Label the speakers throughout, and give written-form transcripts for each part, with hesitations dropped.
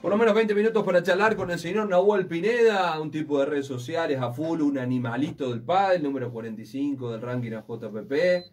Speaker 1: Por lo menos 20 minutos para charlar con el señor Nahuel Pineda, un tipo de redes sociales a full, un animalito del pádel, número 45 del ranking AJPP.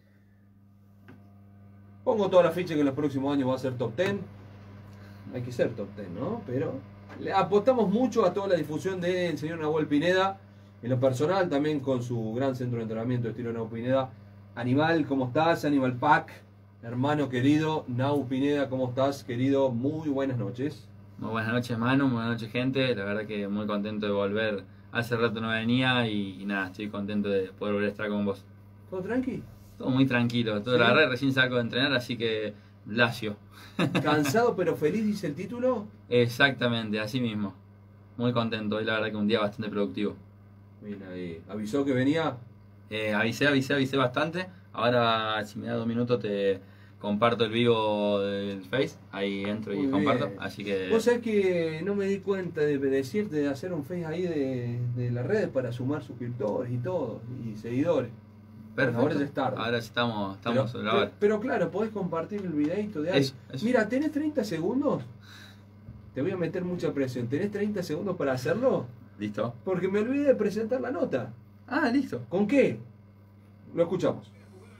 Speaker 1: Pongo toda la ficha que en los próximos años va a ser top 10. Hay que ser top 10, ¿no? Pero le apostamos mucho a toda la difusión del señor Nahuel Pineda, en lo personal también con su gran centro de entrenamiento estilo Nau Pineda. Animal, ¿cómo estás? Animal Pack, hermano querido. Nau Pineda, ¿cómo estás, querido? Muy buenas noches.
Speaker 2: Muy buenas noches, Manu, muy buenas noches, gente. La verdad que muy contento de volver. Hace rato no venía y nada, estoy contento de poder volver a estar con vos.
Speaker 1: ¿Todo tranqui?
Speaker 2: Todo muy tranquilo, todo,
Speaker 1: ¿Sí?
Speaker 2: La verdad recién salgo de entrenar, así que lacio.
Speaker 1: ¿Cansado pero feliz, dice el título?
Speaker 2: Exactamente, así mismo. Muy contento, hoy la verdad que un día bastante productivo.
Speaker 1: Mira ahí, avisó que venía.
Speaker 2: Avisé bastante. Ahora, si me da 2 minutos, te comparto el vivo del Face. Ahí entro y
Speaker 1: Muy
Speaker 2: comparto.
Speaker 1: bien.
Speaker 2: Así que.
Speaker 1: Vos sabés que no me di cuenta de decirte de hacer un Face ahí de las redes para sumar suscriptores y todo, y seguidores.
Speaker 2: Perfecto.
Speaker 1: Bueno, ahora ya es tarde.
Speaker 2: Ahora estamos
Speaker 1: Pero,
Speaker 2: sobre la hora.
Speaker 1: pero claro, podés compartir el videito de ahí.
Speaker 2: Eso.
Speaker 1: Mira, ¿tenés 30 segundos? Te voy a meter mucha presión. ¿Tenés 30 segundos para hacerlo?
Speaker 2: ¿Listo?
Speaker 1: Porque me olvidé de presentar la nota.
Speaker 2: Ah, listo.
Speaker 1: ¿Con qué? Lo escuchamos.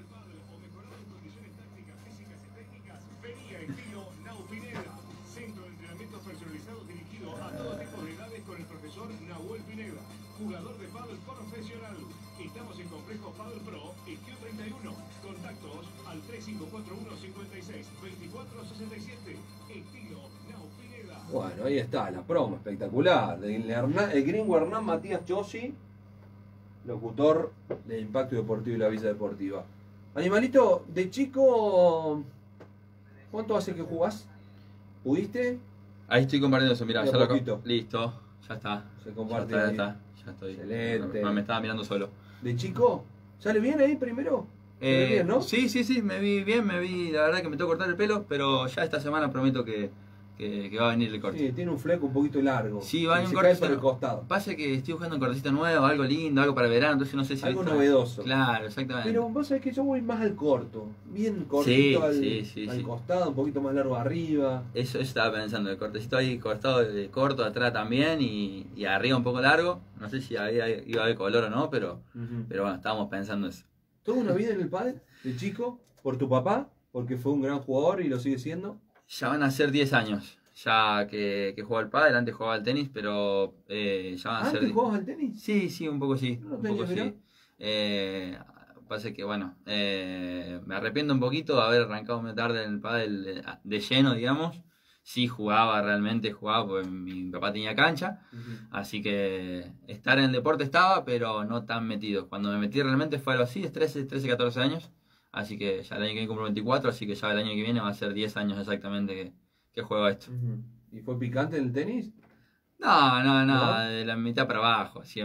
Speaker 3: Centro de entrenamiento personalizado dirigido a todo tipo de edades con el profesor Nahuel Pineda, jugador de pádel profesional. Estamos en Complejo Pádel Pro, Esquio 31. Contactos al 3541 56 24 67. Estilo Nau Pineda.
Speaker 1: Bueno, ahí está, la promo espectacular. El gringo Hernán Matías Chossi, locutor de Impacto Deportivo y la Villa Deportiva. Animalito, de chico, ¿cuánto hace que jugás? ¿Pudiste?
Speaker 2: Ahí estoy compartiendo eso, mirá,
Speaker 1: Mira,
Speaker 2: ya lo
Speaker 1: poquito.
Speaker 2: listo, ya está.
Speaker 1: Se comparte
Speaker 2: Ya
Speaker 1: ahí.
Speaker 2: está, ya estoy.
Speaker 1: Excelente.
Speaker 2: No, me estaba mirando solo.
Speaker 1: ¿De chico? ¿Sale bien ahí primero? ¿Sale bien, no?
Speaker 2: Sí, me vi bien, la verdad que me tengo que cortar el pelo, pero ya esta semana prometo que va a venir el corte.
Speaker 1: Sí, tiene un fleco un poquito largo.
Speaker 2: Sí, va a
Speaker 1: y
Speaker 2: venir
Speaker 1: se
Speaker 2: un
Speaker 1: cae
Speaker 2: cortecito.
Speaker 1: por el costado.
Speaker 2: Pasa que estoy buscando un cortecito nuevo, algo lindo, algo para verano, entonces no sé si...
Speaker 1: Algo novedoso.
Speaker 2: Claro, exactamente.
Speaker 1: Pero vos sabés que yo voy más al corto. Bien cortito
Speaker 2: Sí,
Speaker 1: al
Speaker 2: sí.
Speaker 1: costado, un poquito más largo arriba.
Speaker 2: Eso estaba pensando, el cortecito ahí costado, corto atrás también y arriba un poco largo. No sé si iba a haber color o no, pero bueno, estábamos pensando eso.
Speaker 1: ¿Toda una vida en el pádel? ¿De chico? ¿Por tu papá? Porque fue un gran jugador y lo sigue siendo.
Speaker 2: Ya van a ser 10 años, ya que juego al pádel, antes jugaba al tenis, pero ya van a ser...
Speaker 1: ¿Antes jugabas al tenis?
Speaker 2: Sí, un poco sí.
Speaker 1: No lo
Speaker 2: Un
Speaker 1: tenía,
Speaker 2: poco sí.
Speaker 1: mirá.
Speaker 2: Pasa que, bueno, me arrepiento un poquito de haber arrancado muy tarde en el pádel de lleno, digamos. Sí realmente jugaba porque mi papá tenía cancha. Así que estar en el deporte estaba, pero no tan metido. Cuando me metí realmente fue algo así, es 13, 14 años. Así que ya el año que viene cumplo 24, así que ya el año que viene va a ser 10 años exactamente que juego esto.
Speaker 1: ¿Y fue picante en el tenis?
Speaker 2: No, de la mitad para abajo. Sí,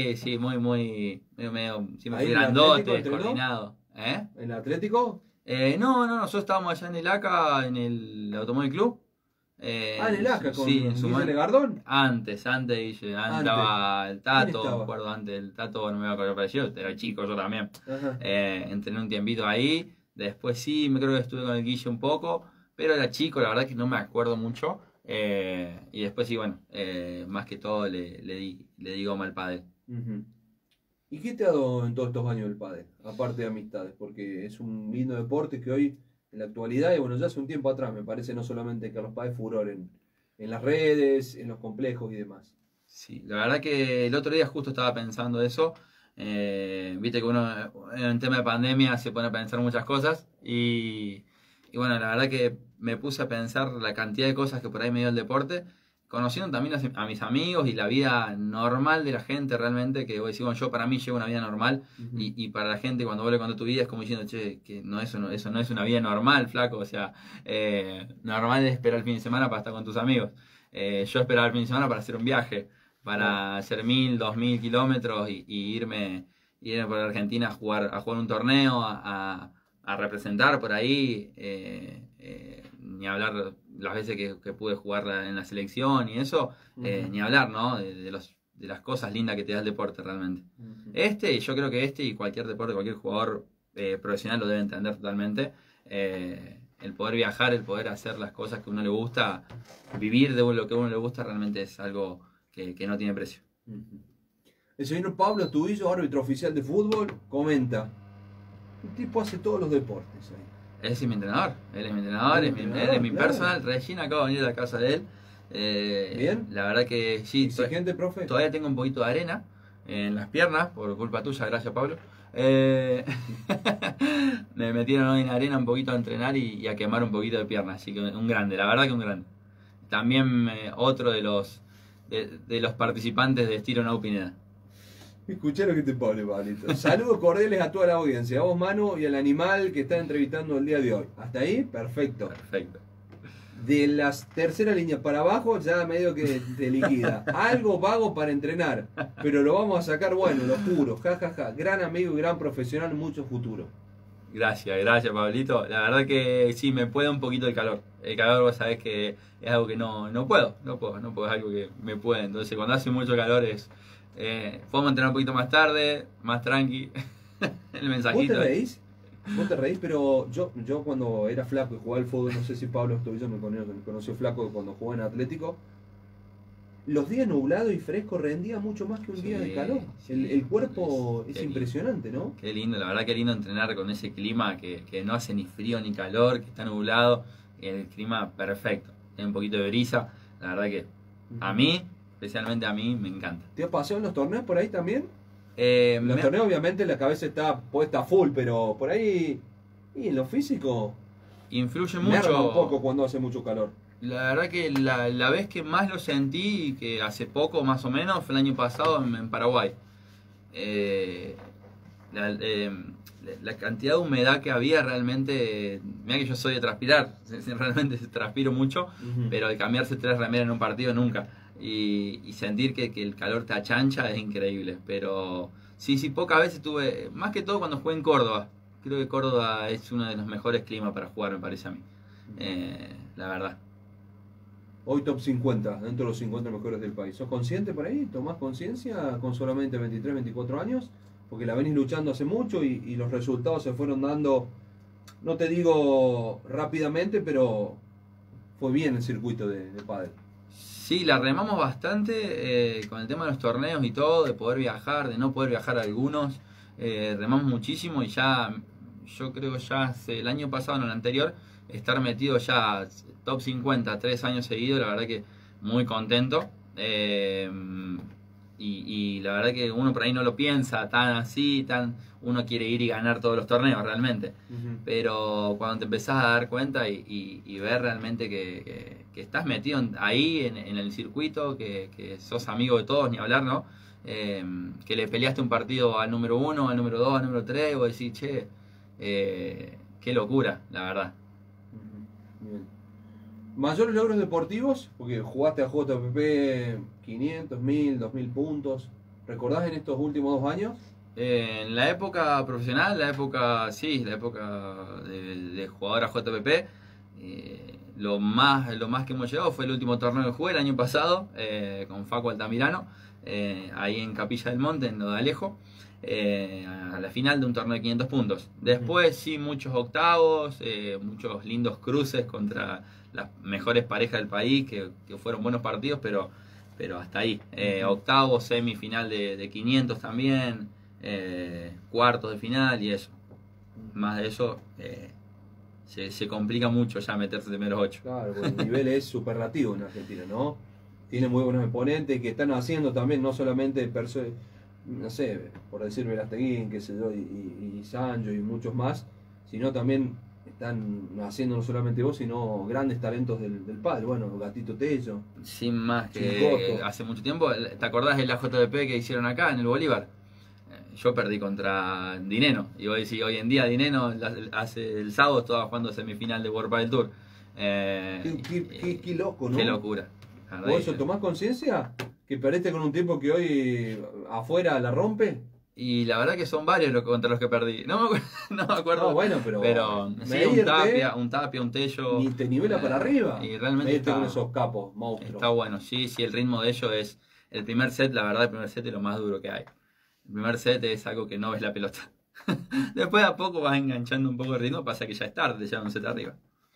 Speaker 2: medio, siempre
Speaker 1: ¿Ahí
Speaker 2: fui
Speaker 1: en el
Speaker 2: grandote,
Speaker 1: Atlético entrenó?
Speaker 2: coordinado. ¿Eh?
Speaker 1: ¿En el Atlético?
Speaker 2: No, nosotros estábamos allá en el ACA, en el Automóvil Club.
Speaker 1: En el ACA, con
Speaker 2: sí, en su
Speaker 1: Guille
Speaker 2: momento.
Speaker 1: Legardón.
Speaker 2: Antes estaba el Tato,
Speaker 1: ¿Quién estaba?
Speaker 2: me acuerdo antes, el Tato no me acuerdo parecido, era chico yo también.
Speaker 1: Ajá.
Speaker 2: Entrené un tiempito ahí, después sí, me creo que estuve con el Guille un poco, pero era chico, la verdad que no me acuerdo mucho. Y después sí, bueno, más que todo le di goma al pádel.
Speaker 1: ¿Y qué te ha dado en todos estos años el pádel? Aparte de amistades, porque es un lindo deporte que hoy, en la actualidad, y bueno, ya hace un tiempo atrás, me parece no solamente Carlos Páez furor en las redes, en los complejos y demás.
Speaker 2: Sí, la verdad que el otro día justo estaba pensando eso. Viste que uno en tema de pandemia se pone a pensar muchas cosas y bueno, la verdad que me puse a pensar la cantidad de cosas que por ahí me dio el deporte, conociendo también a mis amigos y la vida normal de la gente realmente, que vos decís, bueno, yo para mí llevo una vida normal y para la gente cuando vos le contás tu vida es como diciendo, che, que no, eso no es una vida normal, flaco, o sea, normal es esperar el fin de semana para estar con tus amigos. Yo esperaba el fin de semana para hacer un viaje, para hacer 1000, 2000 kilómetros y irme por Argentina a jugar un torneo, a representar por ahí, ni hablar las veces que pude jugar en la selección y eso, ni hablar, ¿no? De las cosas lindas que te da el deporte realmente. Yo creo que y cualquier deporte, cualquier jugador profesional lo debe entender totalmente. el poder viajar, el poder hacer las cosas que a uno le gusta, vivir de lo que a uno le gusta, realmente es algo que no tiene precio.
Speaker 1: El señor Pablo Tubillo, árbitro oficial de fútbol, comenta: el tipo hace todos los deportes ahí.
Speaker 2: Él es mi entrenador, él es mi entrenador, él es mi
Speaker 1: claro.
Speaker 2: personal. Recién acabo de venir a la casa de él.
Speaker 1: ¿Bien?
Speaker 2: La verdad que sí,
Speaker 1: ¿Exigente, profe?
Speaker 2: todavía tengo un poquito de arena en las piernas, por culpa tuya, gracias Pablo. Me metieron hoy en arena un poquito a entrenar y a quemar un poquito de pierna, así que un grande, la verdad que un grande. También otro de los participantes de Estilo Nau Pineda.
Speaker 1: Escuché lo que te pone, Pablito. Saludos cordiales a toda la audiencia, a vos, Manu, y al animal que está entrevistando el día de hoy. ¿Hasta ahí? Perfecto.
Speaker 2: Perfecto.
Speaker 1: De las tercera línea para abajo ya medio que te liquida. Algo vago para entrenar, pero lo vamos a sacar bueno, lo juro. Ja, ja, ja. Gran amigo y gran profesional, mucho futuro.
Speaker 2: Gracias Pablito. La verdad que sí, me puede un poquito el calor. El calor, vos sabés que es algo que no puedo, es algo que me puede. Entonces cuando hace mucho calor podemos entrenar un poquito más tarde, más tranqui. El mensajito.
Speaker 1: Vos te reís, pero yo cuando era flaco y jugaba al fútbol, no sé si Pablo Estobillo me conoció flaco cuando jugaba en Atlético, los días nublados y frescos rendía mucho más que un día de calor.
Speaker 2: Sí,
Speaker 1: el cuerpo es impresionante, ¿no?
Speaker 2: Qué lindo, la verdad que lindo entrenar con ese clima que no hace ni frío ni calor, que está nublado, el clima perfecto, tiene un poquito de brisa, la verdad que a mí, especialmente a mí, me encanta.
Speaker 1: ¿Te has pasado en los torneos por ahí también? En los torneos obviamente la cabeza está puesta full, pero por ahí, y en lo físico,
Speaker 2: influye
Speaker 1: merma
Speaker 2: mucho.
Speaker 1: un poco cuando hace mucho calor.
Speaker 2: La verdad que la vez que más lo sentí, que hace poco más o menos, fue el año pasado en Paraguay. La cantidad de humedad que había realmente, mira que yo soy de transpirar, realmente transpiro mucho, pero el cambiarse 3 remeras en un partido nunca. Y sentir que el calor te achancha es increíble. Pero sí, pocas veces tuve, más que todo cuando jugué en Córdoba. Creo que Córdoba es uno de los mejores climas para jugar, me parece a mí. La verdad.
Speaker 1: Hoy top 50, dentro de los 50 mejores del país. ¿Sos consciente por ahí? ¿Tomás conciencia con solamente 23, 24 años? Porque la venís luchando hace mucho y los resultados se fueron dando, no te digo rápidamente, pero fue bien el circuito de pádel.
Speaker 2: Sí, la remamos bastante con el tema de los torneos y todo, de poder viajar, de no poder viajar algunos. Remamos muchísimo y ya, yo creo que ya hace el año pasado, en el anterior, estar metido ya top 50 3 años seguidos, la verdad que muy contento. Y la verdad que uno por ahí no lo piensa tan así, uno quiere ir y ganar todos los torneos realmente. Pero cuando te empezás a dar cuenta y ver realmente que estás metido ahí en el circuito, que sos amigo de todos, ni hablar, ¿no? Que le peleaste un partido al número 1, al número 2, al número 3, y vos decís, che, qué locura, la verdad.
Speaker 1: Bien. ¿Mayores logros deportivos? Porque jugaste a JPP 500, 1000, 2000 puntos. ¿Recordás en estos últimos 2 años?
Speaker 2: En la época profesional, la época de jugador a JPP, lo más que hemos llegado fue el último torneo que jugué el año pasado con Facu Altamirano, ahí en Capilla del Monte, en Lo de Alejo, a la final de un torneo de 500 puntos. Después sí, muchos octavos, muchos lindos cruces contra las mejores parejas del país, que fueron buenos partidos, pero hasta ahí. Octavos, semifinal de 500 también, cuartos de final y eso. Más de eso, se complica mucho ya meterse de menos 8.
Speaker 1: Claro, porque el nivel es superlativo en Argentina, ¿no? Tiene muy buenos exponentes que están haciendo también, no solamente no sé, por decir Verasteguín, qué sé yo, y Sancho y muchos más, sino también están haciendo no solamente vos, sino grandes talentos del pádel. Bueno, Gatito Tello.
Speaker 2: Sin más que
Speaker 1: Chincoto.
Speaker 2: hace mucho tiempo. ¿Te acordás de la JBP que hicieron acá en el Bolívar? Yo perdí contra Dineno. Y vos decís, hoy en día Dineno hace el sábado estaba jugando semifinal de World Padel Tour.
Speaker 1: Qué loco, ¿no?
Speaker 2: Qué locura.
Speaker 1: ¿Vos eso tomás conciencia? ¿Que perdiste con un tipo que hoy afuera la rompe?
Speaker 2: Y la verdad que son varios contra los que perdí. No me acuerdo.
Speaker 1: No, bueno, pero
Speaker 2: sí, un Tapia, un Tello.
Speaker 1: Ni te nivela para arriba.
Speaker 2: Y realmente
Speaker 1: con esos capos, monstruos.
Speaker 2: Está bueno, sí, el ritmo de ellos es... El primer set, la verdad, el primer set es lo más duro que hay. El primer set es algo que no ves la pelota. Después a poco vas enganchando un poco el ritmo, pasa que ya es tarde, ya un set arriba.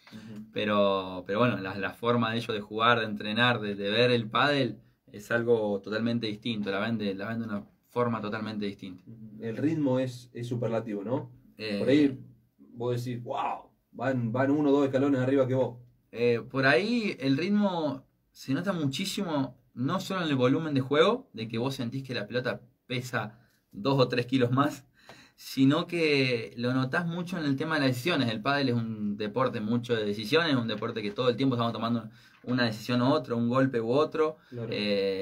Speaker 2: pero bueno, la forma de ellos de jugar, de entrenar, de ver el pádel es algo totalmente distinto, la ven de una forma totalmente distinta.
Speaker 1: El ritmo es superlativo, ¿no?
Speaker 2: Eh,
Speaker 1: Por ahí vos decís, wow, van 1 o 2 escalones arriba que vos.
Speaker 2: Por ahí el ritmo se nota muchísimo, no solo en el volumen de juego, de que vos sentís que la pelota pesa 2 o 3 kilos más, sino que lo notás mucho en el tema de las decisiones. El pádel es un deporte mucho de decisiones, un deporte que todo el tiempo estamos tomando una decisión u otra, un golpe u otro,
Speaker 1: Claro.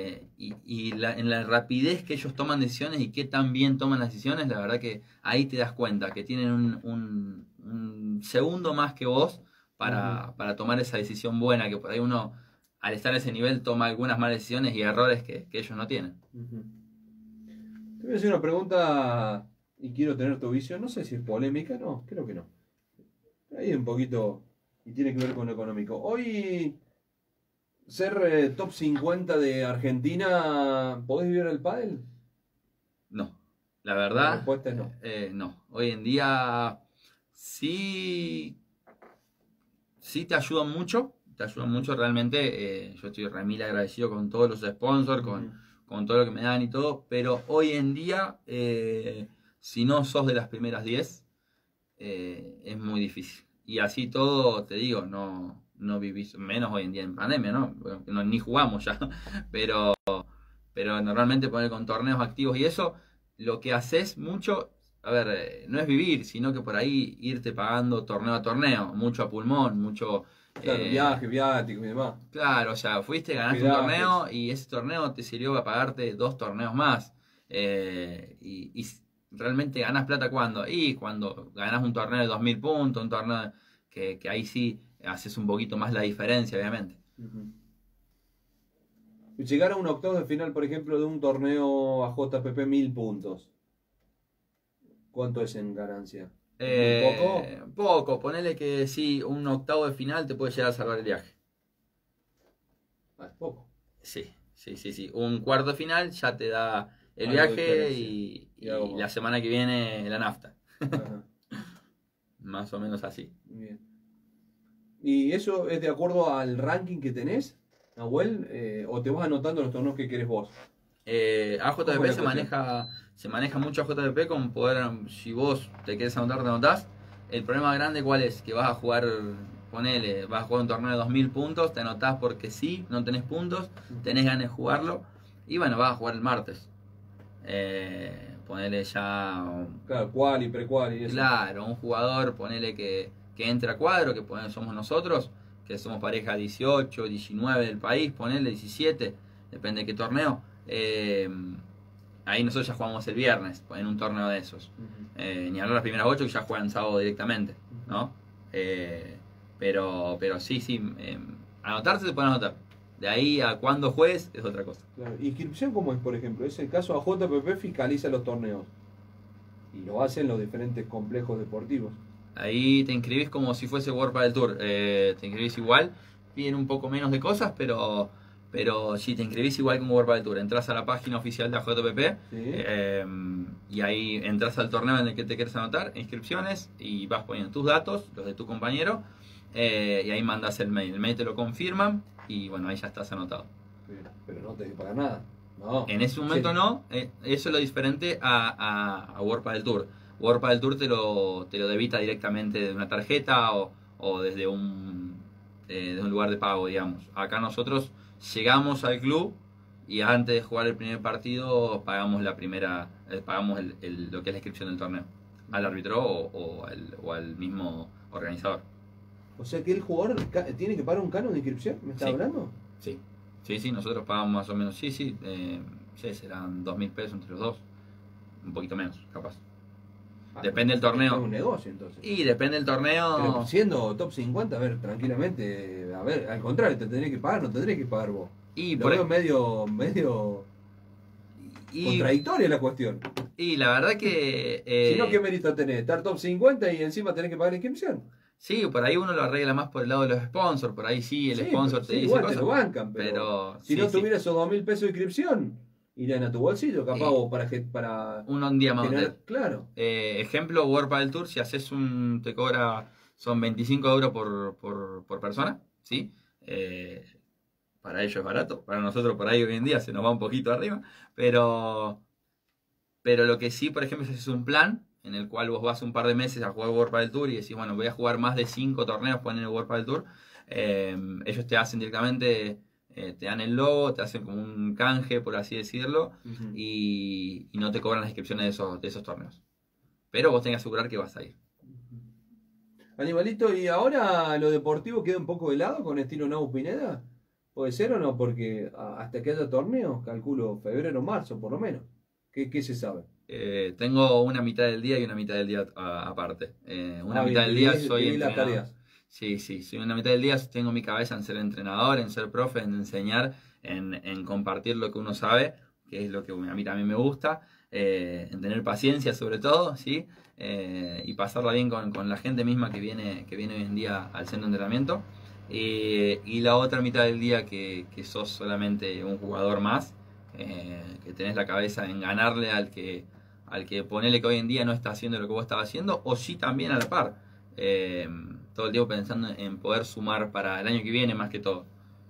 Speaker 2: En la rapidez que ellos toman decisiones y qué tan bien toman las decisiones, la verdad que ahí te das cuenta que tienen un segundo más que vos para tomar esa decisión buena, que por ahí uno al estar a ese nivel toma algunas malas decisiones y errores que ellos no tienen.
Speaker 1: Te voy a hacer una pregunta y quiero tener tu visión. No sé si es polémica, no, creo que no. Ahí un poquito, y tiene que ver con lo económico. Hoy, ser top 50 de Argentina, ¿podés vivir el pádel?
Speaker 2: No, la
Speaker 1: La
Speaker 2: verdad,
Speaker 1: respuesta es no.
Speaker 2: no. Hoy en día sí te ayudan mucho realmente. Yo estoy re mil agradecido con todos los sponsors, con todo lo que me dan y todo, pero hoy en día, si no sos de las primeras 10, es muy difícil. Y así todo, te digo, no vivís, menos hoy en día en pandemia, ¿no? Bueno, ni jugamos ya, pero normalmente poner con torneos activos y eso, lo que haces mucho, a ver, no es vivir, sino que por ahí irte pagando torneo a torneo, mucho a pulmón, mucho...
Speaker 1: Claro, viajes, viáticos y demás.
Speaker 2: Claro, o sea, fuiste, ganaste un torneo y ese torneo te sirvió para pagarte 2 torneos más. Y realmente ganás plata ¿cuándo? Y cuando ganás un torneo de 2000 puntos, un torneo que ahí sí haces un poquito más la diferencia, obviamente.
Speaker 1: Llegar a un octavo de final, por ejemplo, de un torneo a JPP 1000 puntos. ¿Cuánto es en ganancia? ¿Poco?
Speaker 2: Poco, ponele que sí, un octavo de final te puede llegar a salvar el viaje.
Speaker 1: Es poco.
Speaker 2: Sí. Un cuarto de final ya te da el
Speaker 1: Algo
Speaker 2: viaje y
Speaker 1: algo
Speaker 2: la semana que viene la nafta.
Speaker 1: Ajá.
Speaker 2: Más o menos así.
Speaker 1: Bien. ¿Y eso es de acuerdo al ranking que tenés, Nahuel? ¿O te vas anotando los torneos que querés vos?
Speaker 2: AJPP se maneja mucho AJPP con poder, si vos te querés anotar, te anotás. El problema grande ¿cuál es? Que vas a jugar, vas a jugar un torneo de 2000 puntos, te anotás porque sí, no tenés puntos, tenés ganas de jugarlo, y bueno, vas a jugar el martes. Ponele ya...
Speaker 1: Claro, cual y precual y eso.
Speaker 2: Claro, un jugador, ponele que entre a cuadro, que somos nosotros, que somos pareja 18, 19 del país, ponele 17, depende de qué torneo. Ahí nosotros ya jugamos el viernes en un torneo de esos. Ni hablar las primeras 8 que ya juegan sábado directamente, ¿no? Pero sí, anotarse se puede anotar. De ahí a cuándo juegues es otra cosa.
Speaker 1: Claro. ¿Inscripción cómo es, por ejemplo? Es el caso AJPP fiscaliza los torneos. Y lo hacen los diferentes complejos deportivos.
Speaker 2: Ahí te inscribís como si fuese World Padel Tour. Te inscribís igual, piden un poco menos de cosas, pero sí, te inscribís igual como World Padel Tour. Entras a la página oficial de AJPP, ¿sí? Y ahí entras al torneo en el que te quieres anotar, inscripciones, y vas poniendo tus datos, los de tu compañero, y ahí mandas el mail. El mail te lo confirman y bueno, ahí ya estás anotado.
Speaker 1: Pero no tenés que pagar nada. No.
Speaker 2: En ese momento no, eso es lo diferente a World Padel Tour. World Padel Tour te lo debita directamente de una tarjeta o desde un lugar de pago, digamos. Acá nosotros llegamos al club y antes de jugar el primer partido pagamos lo que es la inscripción del torneo al árbitro o al mismo organizador.
Speaker 1: O sea que el jugador tiene que pagar un canon de inscripción, ¿me estás hablando?
Speaker 2: Sí, nosotros pagamos más o menos, serán 2000 pesos entre los dos, un poquito menos, capaz. Depende del torneo.
Speaker 1: Es un negocio entonces.
Speaker 2: Y depende del torneo.
Speaker 1: Pero siendo top 50, a ver, tranquilamente, a ver, al contrario, te tendrés que pagar, no tendrés que pagar vos.
Speaker 2: Y
Speaker 1: lo veo medio contradictoria la cuestión.
Speaker 2: Y la verdad que...
Speaker 1: si no, ¿qué mérito tenés? Estar top 50 y encima tenés que pagar la inscripción.
Speaker 2: Sí, por ahí uno lo arregla más por el lado de los sponsors, por ahí sí, el sponsor te dice
Speaker 1: igual
Speaker 2: cosas.
Speaker 1: Te lo bancan, pero si no tuviera esos 2000 pesos de inscripción, irían a tu bolsillo, capaz vos para
Speaker 2: un día más.
Speaker 1: Claro.
Speaker 2: Ejemplo, World Padel Tour, si haces te cobra son 25 euros por persona, ¿sí? Para ellos es barato, para nosotros por ahí hoy en día se nos va un poquito arriba, pero lo que sí, por ejemplo, es un plan en el cual vos vas un par de meses a jugar World Padel Tour y decís, bueno, voy a jugar más de 5 torneos, ponen el World Padel Tour. Ellos te hacen directamente, te dan el logo, te hacen como un canje, por así decirlo, y no te cobran las inscripciones de esos torneos. Pero vos tenés que asegurar que vas a ir.
Speaker 1: Animalito, ¿y ahora lo deportivo queda un poco de lado con estilo Nau Pineda? ¿Puede ser o no? Porque hasta que haya torneos, calculo febrero o marzo por lo menos. ¿Qué se sabe?
Speaker 2: Tengo una mitad del día y una mitad del día aparte. Una mitad del día soy entrenador. Sí, soy una mitad del día tengo mi cabeza en ser entrenador, en ser profe, en enseñar, en compartir lo que uno sabe, que es lo que a mí también me gusta, en tener paciencia sobre todo, ¿sí? Y pasarla bien con la gente misma que viene hoy en día al centro de entrenamiento. Y la otra mitad del día que sos solamente un jugador más, que tenés la cabeza en ganarle al que ponele que hoy en día no está haciendo lo que vos estabas haciendo, o sí también a la par. Todo el tiempo pensando en poder sumar para el año que viene más que todo.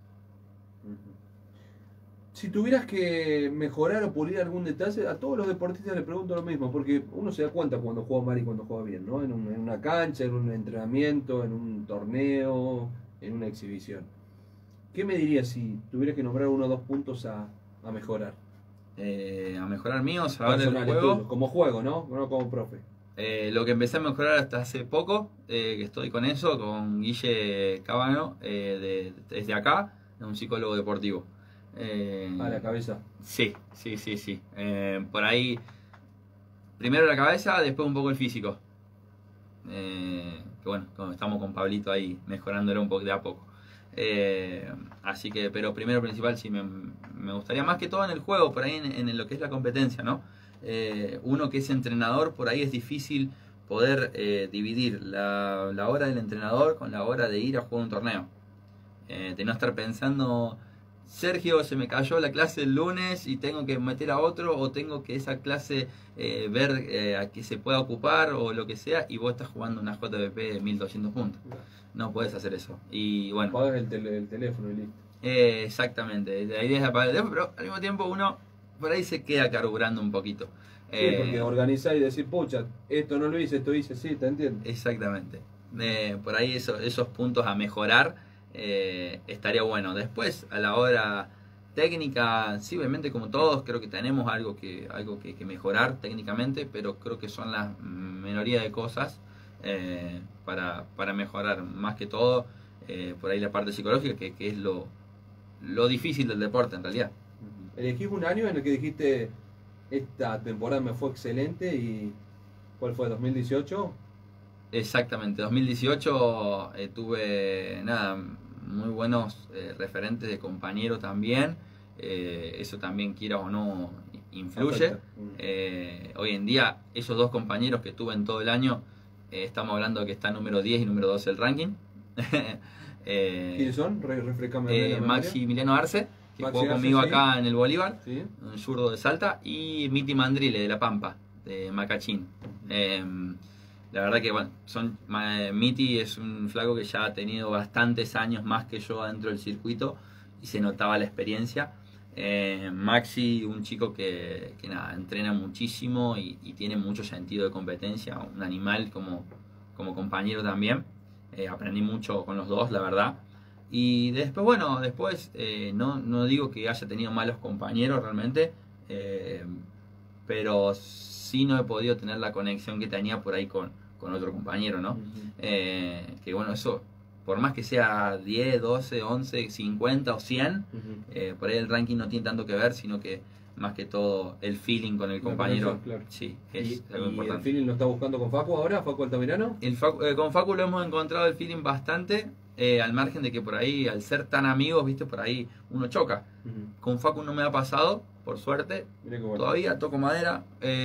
Speaker 1: Si tuvieras que mejorar o pulir algún detalle, a todos los deportistas les pregunto lo mismo, porque uno se da cuenta cuando juega mal y cuando juega bien, ¿no? En una cancha, en un entrenamiento, en un torneo, en una exhibición. ¿Qué me dirías si tuvieras que nombrar 1 o 2 puntos a mejorar?
Speaker 2: A mejorar míos, a ver el juego.
Speaker 1: Tuyo, como juego, ¿no? No como profe.
Speaker 2: Lo que empecé a mejorar hasta hace poco, que estoy con eso, con Guille Cabano, desde acá, un psicólogo deportivo.
Speaker 1: A la cabeza.
Speaker 2: Sí. Por ahí, primero la cabeza, después un poco el físico. Que bueno, estamos con Pablito ahí mejorándolo un poco de a poco. Así que, pero primero principal sí me gustaría más que todo en el juego, por ahí en lo que es la competencia, ¿no? Uno que es entrenador, por ahí es difícil poder dividir la hora del entrenador con la hora de ir a jugar un torneo. De no estar pensando, Sergio, se me cayó la clase el lunes y tengo que meter a otro, o tengo que esa clase ver a que se pueda ocupar o lo que sea, y vos estás jugando una JVP de 1200 puntos. No puedes hacer eso. Y bueno,
Speaker 1: apagas el teléfono y listo.
Speaker 2: Exactamente, la idea es apagar el teléfono, pero al mismo tiempo uno por ahí se queda carburando un poquito.
Speaker 1: Sí, porque organizar y decir, pucha, esto no lo hice, esto hice, sí, te entiendo.
Speaker 2: Exactamente. Por ahí esos puntos a mejorar estaría bueno. Después, a la hora técnica, sí, obviamente como todos, creo que tenemos algo que mejorar técnicamente, pero creo que son la minoría de cosas para mejorar. Más que todo, por ahí la parte psicológica, que es lo difícil del deporte en realidad.
Speaker 1: ¿Elegís un año en el que dijiste, esta temporada me fue excelente, y cuál fue, 2018?
Speaker 2: Exactamente, 2018 tuve muy buenos referentes de compañeros también. Eso también, quiera o no, influye. Hoy en día, esos 2 compañeros que tuve en todo el año, estamos hablando de que está número 10 y número 12 el ranking.
Speaker 1: ¿Quiénes son? Refrescame
Speaker 2: Maximiliano Arce, que
Speaker 1: Maxi
Speaker 2: jugó conmigo
Speaker 1: Arce,
Speaker 2: acá en el Bolívar,
Speaker 1: ¿sí?
Speaker 2: un zurdo de Salta, y Miti Mandrile de La Pampa, de Macachín. La verdad que bueno, Miti es un flaco que ya ha tenido bastantes años más que yo dentro del circuito y se notaba la experiencia. Maxi, un chico que entrena muchísimo y tiene mucho sentido de competencia, un animal como compañero también. Aprendí mucho con los dos, la verdad. Y después, no digo que haya tenido malos compañeros realmente, pero sí no he podido tener la conexión que tenía por ahí con otro compañero, ¿no? Que bueno, eso, por más que sea 10, 12, 11, 50 o 100, por ahí el ranking no tiene tanto que ver, sino que más que todo el feeling con el compañero.
Speaker 1: Claro.
Speaker 2: Sí, es algo importante.
Speaker 1: ¿El feeling lo está buscando con Facu ahora, Facu Altamirano?
Speaker 2: Con Facu lo hemos encontrado el feeling bastante, al margen de que por ahí, al ser tan amigos, viste, por ahí uno choca. Con Facu no me ha pasado, por suerte,
Speaker 1: Bueno.
Speaker 2: todavía toco madera,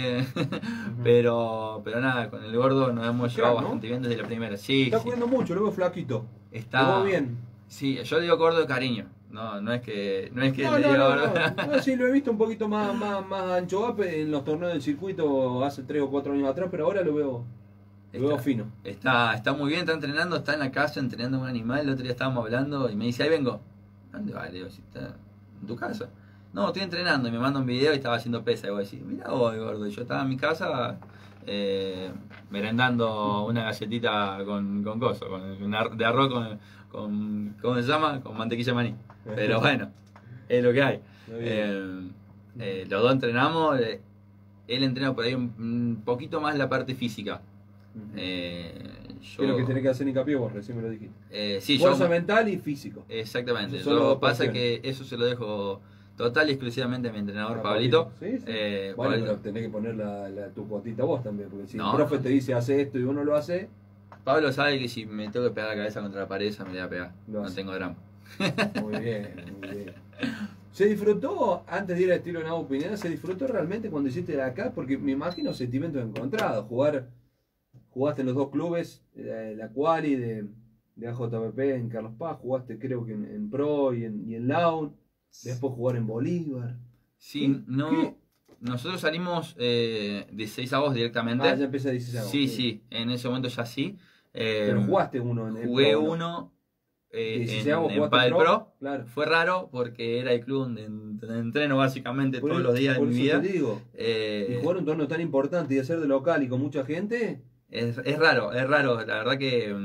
Speaker 2: pero nada, con el gordo nos hemos llevado bastante bien desde la primera. Sí,
Speaker 1: está cuidando mucho, lo veo flaquito.
Speaker 2: Está
Speaker 1: lo veo bien.
Speaker 2: Sí, yo digo gordo de cariño. No es que
Speaker 1: No,
Speaker 2: le diga
Speaker 1: no, sí, lo he visto un poquito más ancho up en los torneos del circuito hace 3 o 4 años atrás, pero ahora lo veo Luego fino.
Speaker 2: Está muy bien, está entrenando, está en la casa entrenando con un animal. El otro día estábamos hablando y me dice, ahí vengo. ¿Dónde va? Le digo, si está en tu casa. No, estoy entrenando y me manda un video y estaba haciendo pesa. Y voy a decir, mira vos, gordo. Y yo estaba en mi casa merendando una galletita con coso, de arroz ¿cómo se llama? Con mantequilla de maní. Pero bueno, es lo que hay. Los dos entrenamos. Él entrena por ahí un poquito más la parte física.
Speaker 1: ¿Qué es lo que tenés que hacer hincapié vos? Recién me lo dijiste.
Speaker 2: Sí,
Speaker 1: fuerza mental y físico.
Speaker 2: Exactamente.
Speaker 1: Eso solo
Speaker 2: pasa que eso se lo dejo total y exclusivamente a mi entrenador Pablito.
Speaker 1: Sí, sí. Bueno, pero tenés que poner tu cuotita vos también, porque si el profe te dice hace esto y vos no lo haces.
Speaker 2: Pablo sabe que si me tengo que pegar la cabeza contra la pared, me la voy a pegar. No tengo drama.
Speaker 1: Muy bien, muy bien. ¿Se disfrutó, antes de ir al estilo Nau Pineda, se disfrutó realmente cuando hiciste la acá? Porque me imagino sentimientos encontrados. Jugaste en los dos clubes, la Quali de AJPP en Carlos Paz, jugaste creo que en Pro y en Laun, después jugar en Bolívar.
Speaker 2: Sí, nosotros salimos de 6 avos directamente.
Speaker 1: Ah, ya empecé a 16 avos.
Speaker 2: Sí, en ese momento ya sí.
Speaker 1: Pero jugaste uno en el
Speaker 2: Jugué
Speaker 1: Pro,
Speaker 2: uno
Speaker 1: en
Speaker 2: Padel Pro.
Speaker 1: Claro.
Speaker 2: Fue raro porque era el club donde entreno básicamente todos los días de mi vida.
Speaker 1: Te digo. Y jugar un torneo tan importante y hacer de local y con mucha gente.
Speaker 2: Es raro. La verdad que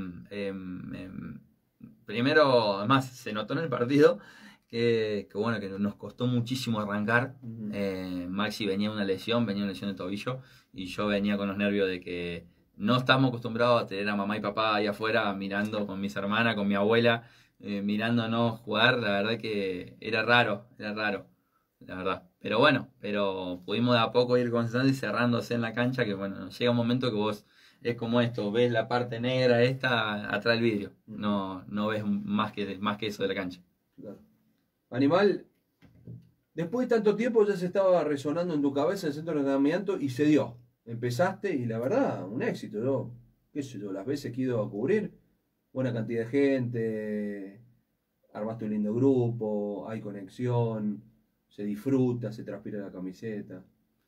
Speaker 2: primero, además, se notó en el partido que bueno, que nos costó muchísimo arrancar. Maxi venía una lesión de tobillo, y yo venía con los nervios de que no estamos acostumbrados a tener a mamá y papá ahí afuera mirando con mis hermanas, con mi abuela, mirándonos jugar. La verdad que era raro, la verdad. Pero bueno, pudimos de a poco ir concentrando y cerrándose en la cancha, que bueno, llega un momento que vos, es como esto, ves la parte negra esta atrás del vidrio, no ves más que eso de la cancha.
Speaker 1: Claro. Animal, después de tanto tiempo ya se estaba resonando en tu cabeza el centro de entrenamiento y se dio. Empezaste y la verdad, un éxito. Qué sé yo, las veces que he ido a cubrir, buena cantidad de gente, armaste un lindo grupo, hay conexión, se disfruta, se transpira la camiseta.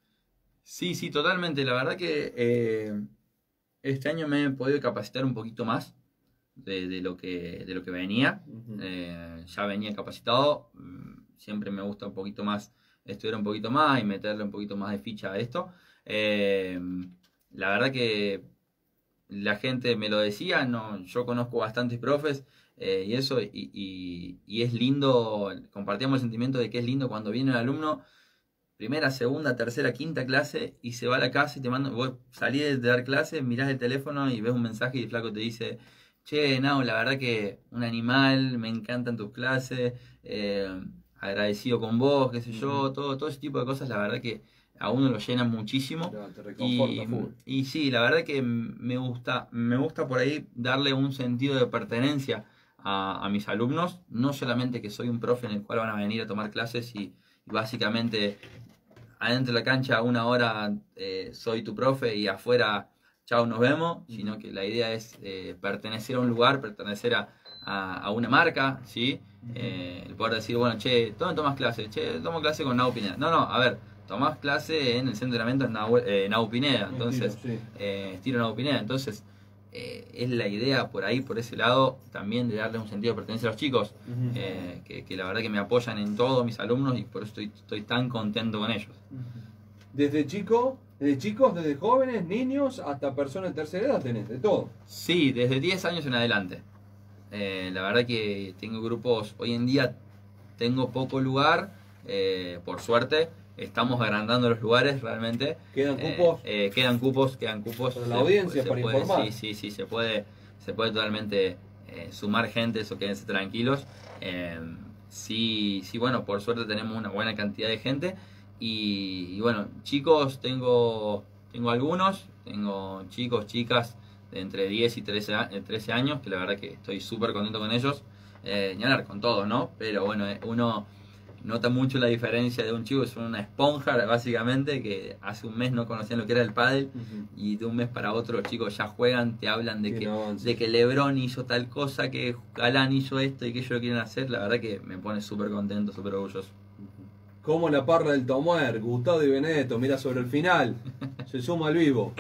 Speaker 2: Sí, totalmente. La verdad que este año me he podido capacitar un poquito más de lo que venía. Ya venía capacitado. Siempre me gusta un poquito más estudiar un poquito más y meterle un poquito más de ficha a esto. La verdad que la gente me lo decía, yo conozco bastantes profes y eso, y es lindo, compartíamos el sentimiento de que es lindo cuando viene el alumno, primera, segunda, tercera, quinta clase, y se va a la casa y te manda, vos salís de dar clase, mirás el teléfono y ves un mensaje y el flaco te dice: che, Nau, la verdad que un animal, me encantan tus clases, agradecido con vos, qué sé yo, todo ese tipo de cosas, la verdad que a uno lo llena muchísimo.
Speaker 1: Te reconforta full.
Speaker 2: Y sí, la verdad que me gusta por ahí darle un sentido de pertenencia a mis alumnos, no solamente que soy un profe en el cual van a venir a tomar clases y básicamente adentro de la cancha 1 hora soy tu profe y afuera chao, nos vemos, sino que la idea es pertenecer a un lugar, pertenecer a una marca, ¿sí? El poder decir, bueno, che, ¿dónde tomas clases? Che, tomo clase con Nau Pineda. No, a ver, tomás clase en el centro de entrenamiento en Nau Pineda, entonces, estilo Nau Pineda, entonces es la idea por ahí, por ese lado, también de darle un sentido de pertenencia a los chicos, que la verdad que me apoyan en todos mis alumnos y por eso estoy tan contento con ellos.
Speaker 1: Desde chicos, desde jóvenes, niños, hasta personas de tercera edad tenés, de todo.
Speaker 2: Sí, desde 10 años en adelante. La verdad que tengo grupos, hoy en día tengo poco lugar, por suerte. Estamos agrandando los lugares realmente.
Speaker 1: ¿Quedan cupos?
Speaker 2: Quedan cupos.
Speaker 1: Para la audiencia, para informar.
Speaker 2: Sí, se puede totalmente sumar gente, eso quédense tranquilos. Sí, bueno, por suerte tenemos una buena cantidad de gente. Y bueno, chicos, tengo algunos, tengo chicos, chicas de entre 10 y 13 años, que la verdad que estoy súper contento con ellos. Ni hablar con todos, ¿no? Pero bueno, uno nota mucho la diferencia de un chico que son una esponja, básicamente, que hace un mes no conocían lo que era el pádel, y de un mes para otro los chicos ya juegan, te hablan de que LeBron hizo tal cosa, que Galán hizo esto y que ellos lo quieren hacer. La verdad que me pone súper contento, súper orgulloso.
Speaker 1: Como la parra del Tomuer, Gustavo y Benedetto, mira sobre el final, se suma al vivo.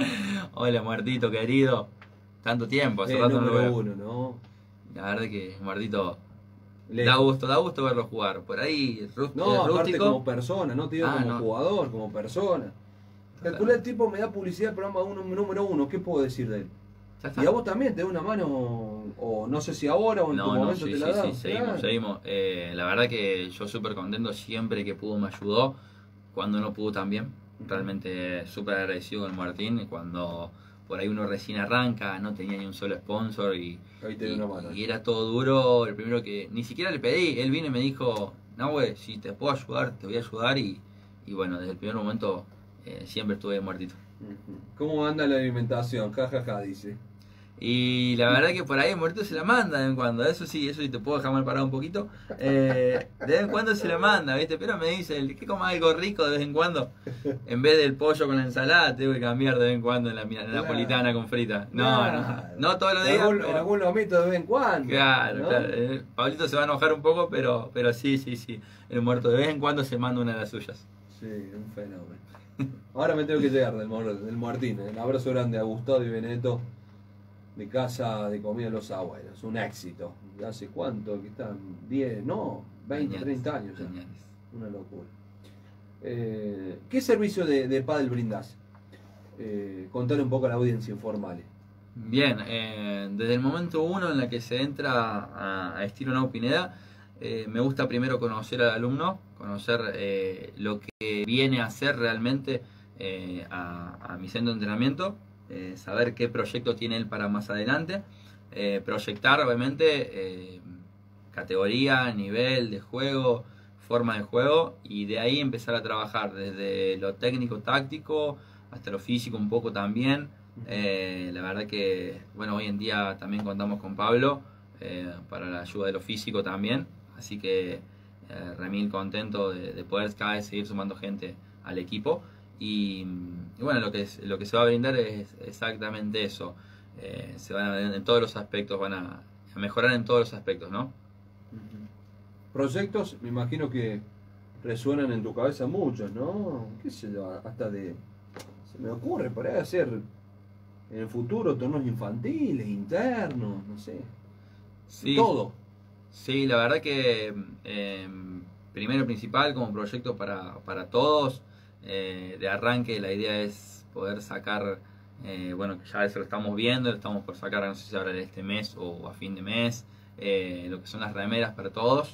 Speaker 2: Hola, Muertito querido. Tanto tiempo, hace rato no lo
Speaker 1: número
Speaker 2: veo.
Speaker 1: uno, ¿no?
Speaker 2: La verdad que Muertito
Speaker 1: Lejos.
Speaker 2: da gusto verlo jugar. Por ahí
Speaker 1: No,
Speaker 2: es
Speaker 1: aparte
Speaker 2: rústico.
Speaker 1: como persona, no te digo como
Speaker 2: No.
Speaker 1: jugador, como persona. Calculé el tipo, me da publicidad del programa número uno, ¿qué puedo decir de él?
Speaker 2: Ya está.
Speaker 1: Y a vos también te da una mano, o no sé si ahora o en tu momento
Speaker 2: sí,
Speaker 1: te
Speaker 2: sí,
Speaker 1: la da.
Speaker 2: sí, seguimos, seguimos. La verdad que yo súper contento, siempre que pudo me ayudó, cuando no pudo también. Realmente súper agradecido con Martín, cuando por ahí uno recién arranca, no tenía ni un solo sponsor y
Speaker 1: Ahí te dio una mano.
Speaker 2: y era todo duro. El primero que ni siquiera le pedí, él vino y me dijo, no, güey, si te puedo ayudar, te voy a ayudar. Y bueno, desde el primer momento siempre estuve muertito.
Speaker 1: ¿Cómo anda la alimentación? Ja, ja, ja, dice.
Speaker 2: Y la verdad que por ahí el muerto se la manda de vez en cuando, eso sí te puedo dejar mal parado un poquito. De vez en cuando se la manda, ¿viste? Pero me dice, que coma algo rico de vez en cuando. En vez del pollo con la ensalada, tengo que cambiar de vez en cuando en la napolitana con frita. No todos los días.
Speaker 1: Algún lomito de vez en cuando.
Speaker 2: Claro,
Speaker 1: ¿no?
Speaker 2: claro. Pablito se va a enojar un poco, pero sí. El muerto de vez en cuando se manda una de las suyas.
Speaker 1: Sí, un fenómeno. Ahora me tengo que llegar del Martín. Un abrazo grande a Gustavo y Benedetto de Casa de Comida Los Abuelos. Un éxito. ¿Hace cuánto? Que están 10, no, 20, 30 años ya. Una locura. ¿Qué servicio de pádel brindás? Contale un poco a la audiencia informale.
Speaker 2: Bien, desde el momento uno en la que se entra a Estilo Nau Pineda, me gusta primero conocer al alumno, conocer lo que viene a hacer realmente a mi centro de entrenamiento, saber qué proyecto tiene él para más adelante, proyectar obviamente categoría, nivel de juego, forma de juego, y de ahí empezar a trabajar desde lo técnico táctico hasta lo físico un poco también. La verdad que bueno, hoy en día también contamos con Pablo para la ayuda de lo físico también, así que remil contento de poder cada vez seguir sumando gente al equipo. Y bueno, lo que se va a brindar es exactamente eso. Se van a, en todos los aspectos, van a mejorar en todos los aspectos, ¿no?
Speaker 1: Proyectos, me imagino que resuenan en tu cabeza muchos, ¿no? ¿Qué sé yo? Hasta de... Se me ocurre por ahí hacer en el futuro torneos infantiles, internos, no sé.
Speaker 2: Sí,
Speaker 1: todo.
Speaker 2: Sí, la verdad que primero principal como proyecto para todos, de arranque la idea es poder sacar, bueno, que ya eso lo estamos viendo, lo estamos por sacar, no sé si ahora este mes o a fin de mes, lo que son las remeras para todos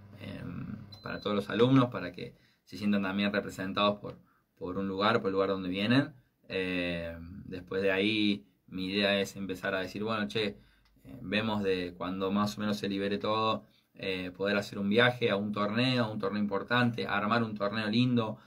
Speaker 2: los alumnos, para que se sientan también representados por un lugar, por el lugar donde vienen. Después de ahí mi idea es empezar a decir, bueno, che, vemos de cuando más o menos se libere todo, poder hacer un viaje a un torneo importante, armar un torneo lindo,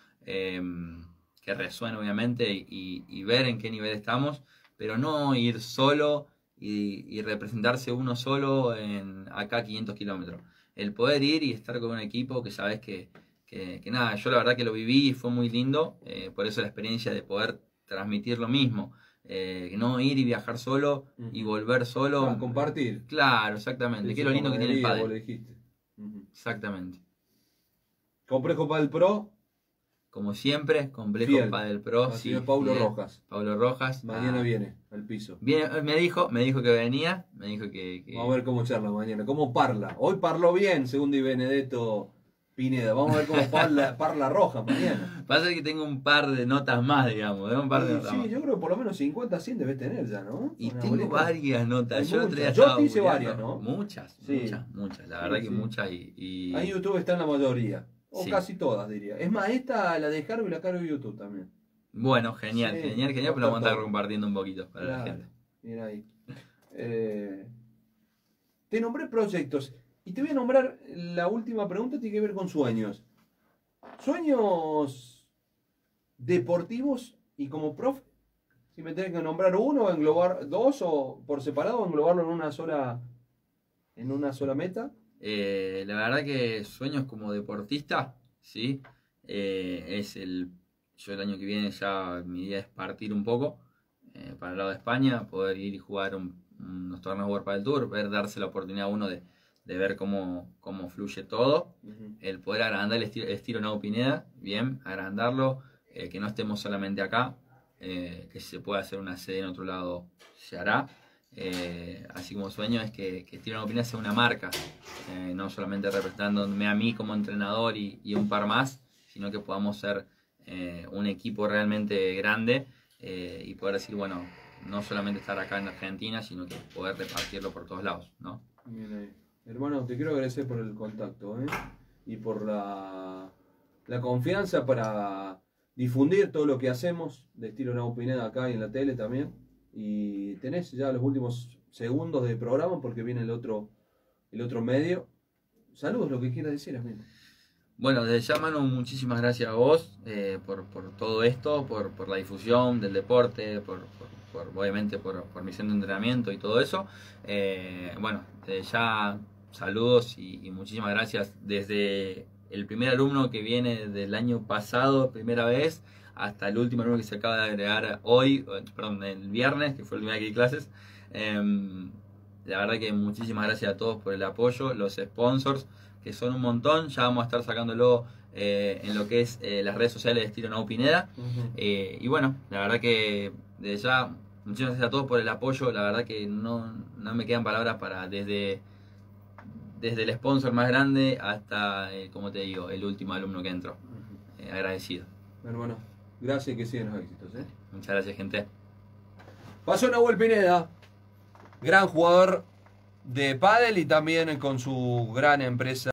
Speaker 2: que resuene obviamente y ver en qué nivel estamos, pero no ir solo y representarse uno solo en acá 500 kilómetros. El poder ir y estar con un equipo que sabes que nada, yo la verdad que lo viví y fue muy lindo, por eso la experiencia de poder transmitir lo mismo. No ir y viajar solo y volver solo.
Speaker 1: Compartir.
Speaker 2: Claro, exactamente. ¿Qué es lo lindo que tiene el pádel?
Speaker 1: Vos lo dijiste.
Speaker 2: Exactamente.
Speaker 1: Complejo Pádel Pro.
Speaker 2: Como siempre, Complejo
Speaker 1: Fiel.
Speaker 2: Pádel Pro.
Speaker 1: Así
Speaker 2: Sí,
Speaker 1: es, Paulo
Speaker 2: fiel.
Speaker 1: Rojas.
Speaker 2: Paulo Rojas.
Speaker 1: Mañana viene al piso.
Speaker 2: Viene, me dijo que venía. Me dijo que...
Speaker 1: Vamos a ver cómo charla mañana. Cómo parla. Hoy parló bien, según Di Benedetto Pineda. Vamos a ver cómo parla Rojas mañana.
Speaker 2: Pasa que tengo un par de notas más, digamos. Un par de notas más.
Speaker 1: Yo creo que por lo menos 50, 100 debes tener ya, ¿no?
Speaker 2: Y
Speaker 1: Una
Speaker 2: tengo
Speaker 1: boleta.
Speaker 2: varias notas.
Speaker 1: Hay
Speaker 2: Yo el otro día
Speaker 1: muchas. Yo
Speaker 2: estaba
Speaker 1: te hice
Speaker 2: googleando.
Speaker 1: varias, ¿no?
Speaker 2: Muchas. La verdad que muchas. Y...
Speaker 1: Ahí en YouTube están la mayoría. O
Speaker 2: Sí.
Speaker 1: casi todas, diría. Es más, esta la de Jaro y la cargo en YouTube también.
Speaker 2: Bueno, genial,
Speaker 1: Sí,
Speaker 2: genial, pero lo vamos a estar compartiendo un poquito para la
Speaker 1: Claro,
Speaker 2: gente.
Speaker 1: mira ahí. Te nombré proyectos. Y te voy a nombrar, la última pregunta tiene que ver con sueños. Sueños deportivos y como profe. Si me tenés que nombrar uno, englobar dos o por separado, o englobarlo en una sola meta.
Speaker 2: La verdad que sueños como deportista, ¿sí? Yo el año que viene ya mi idea es partir un poco para el lado de España, poder ir y jugar unos torneos World Padel Tour, darse la oportunidad a uno de ver cómo fluye todo, el poder agrandar el estilo Nau Pineda, bien, agrandarlo, que no estemos solamente acá, que si se puede hacer una sede en otro lado, se hará. Así como sueño es que Estilo Nueva Pineda sea una marca, no solamente representándome a mí como entrenador y un par más, sino que podamos ser un equipo realmente grande y poder decir, bueno, no solamente estar acá en Argentina, sino que poder repartirlo por todos lados, ¿no?
Speaker 1: Bien ahí. Hermano, te quiero agradecer por el contacto, y por la confianza para difundir todo lo que hacemos de Estilo Nueva Pineda acá y en la tele también. Y tenés ya los últimos segundos de programa porque viene el otro medio. Saludos, lo que quieras decir, amigo.
Speaker 2: Bueno, desde ya, Manu, muchísimas gracias a vos por todo esto, por la difusión del deporte, obviamente por mi centro de entrenamiento y todo eso. Bueno, desde ya saludos y muchísimas gracias desde el primer alumno que viene del año pasado, primera vez, hasta el último alumno que se acaba de agregar hoy, perdón, el viernes, que fue el día que di clases. La verdad que muchísimas gracias a todos por el apoyo, los sponsors, que son un montón. Ya vamos a estar sacándolo en lo que es las redes sociales de Estilo Nueva Pineda. Y bueno, la verdad que desde ya, muchísimas gracias a todos por el apoyo. La verdad que no me quedan palabras para desde el sponsor más grande hasta, como te digo, el último alumno que entró. Agradecido.
Speaker 1: Hermano, gracias y que sigan los éxitos.
Speaker 2: Muchas gracias, gente.
Speaker 1: Pasó Nahuel Pineda, gran jugador de pádel y también con su gran empresa.